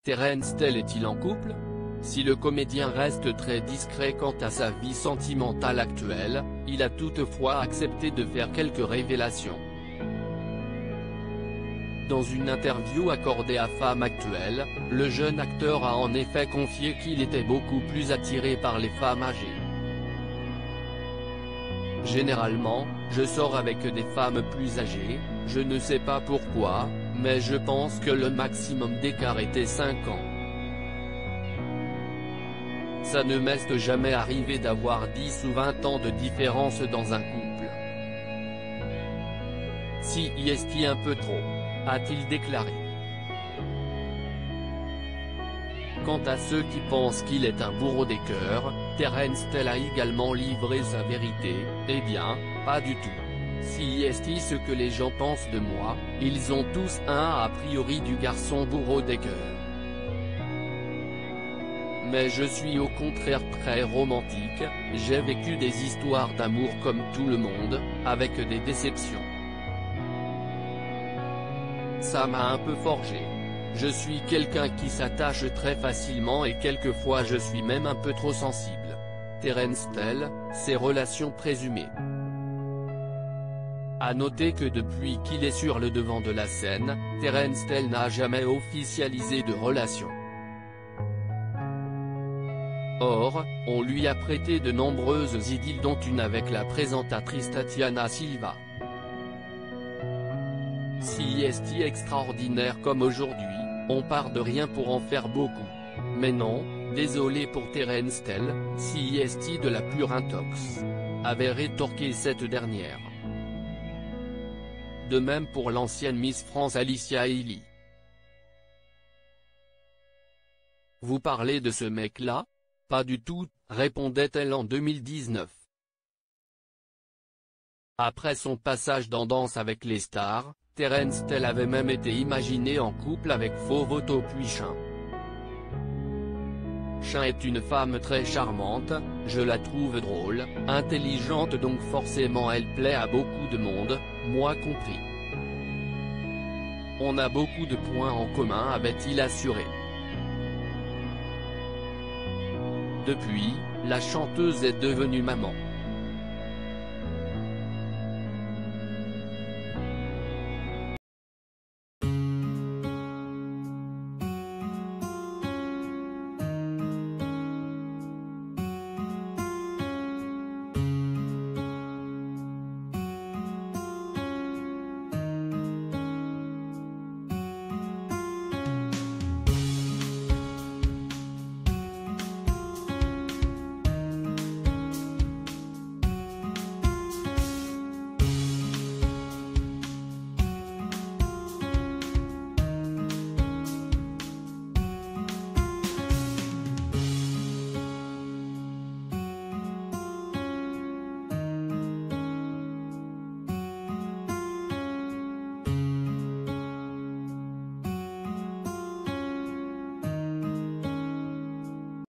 Terence Tell est-il en couple? Si le comédien reste très discret quant à sa vie sentimentale actuelle, il a toutefois accepté de faire quelques révélations. Dans une interview accordée à Femme Actuelle, le jeune acteur a en effet confié qu'il était beaucoup plus attiré par les femmes âgées. Généralement, je sors avec des femmes plus âgées, je ne sais pas pourquoi, mais je pense que le maximum d'écart était 5 ans. Ça ne m'est jamais arrivé d'avoir 10 ou 20 ans de différence dans un couple. Si est-il un peu trop, a-t-il déclaré. Quant à ceux qui pensent qu'il est un bourreau des cœurs, Terence Tell a également livré sa vérité, eh bien, pas du tout. Si est ce que les gens pensent de moi, ils ont tous un a priori du garçon bourreau des cœurs. Mais je suis au contraire très romantique, j'ai vécu des histoires d'amour comme tout le monde, avec des déceptions. Ça m'a un peu forgé. Je suis quelqu'un qui s'attache très facilement et quelquefois je suis même un peu trop sensible. Terence Tell, ses relations présumées. À noter que depuis qu'il est sur le devant de la scène, Terence Tell n'a jamais officialisé de relation. Or, on lui a prêté de nombreuses idylles dont une avec la présentatrice Tatiana Silva. Si est extraordinaire comme aujourd'hui, on part de rien pour en faire beaucoup. Mais non, désolé pour Terence Tell, si est de la pure intox, avait rétorqué cette dernière. De même pour l'ancienne Miss France Alicia Eily. Vous parlez de ce mec-là? Pas du tout, répondait-elle en 2019. Après son passage dans Danse avec les stars, Terence Tell avait même été imaginé en couple avec Fovoto Puichin. Chin est une femme très charmante, je la trouve drôle, intelligente donc forcément elle plaît à beaucoup de monde, moi compris. On a beaucoup de points en commun avait-il assuré. Depuis, la chanteuse est devenue maman.